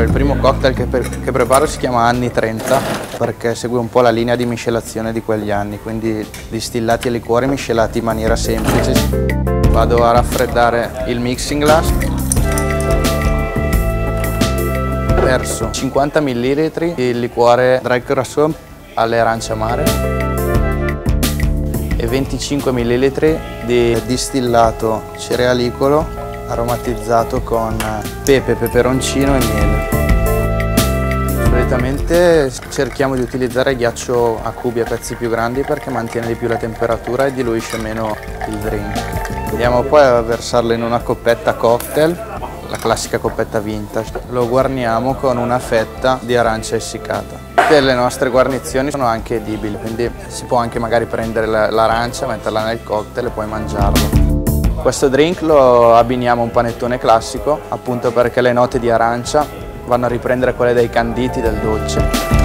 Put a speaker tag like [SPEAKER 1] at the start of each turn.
[SPEAKER 1] il primo cocktail che preparo si chiama Anni 30 perché segue un po' la linea di miscelazione di quegli anni, quindi distillati e liquori miscelati in maniera semplice. Vado a raffreddare il mixing glass. Verso 50 ml di liquore Dry Curacao alle arance amare e 25 ml di distillato cerealicolo aromatizzato con pepe, peperoncino e miele. Solitamente cerchiamo di utilizzare ghiaccio a cubi a pezzi più grandi perché mantiene di più la temperatura e diluisce meno il drink. Andiamo poi a versarlo in una coppetta cocktail, la classica coppetta vintage. Lo guarniamo con una fetta di arancia essiccata. Tutte le nostre guarnizioni sono anche edibili, quindi si può anche magari prendere l'arancia, metterla nel cocktail e poi mangiarlo. Questo drink lo abbiniamo a un panettone classico, appunto perché le note di arancia vanno a riprendere quelle dei canditi del dolce.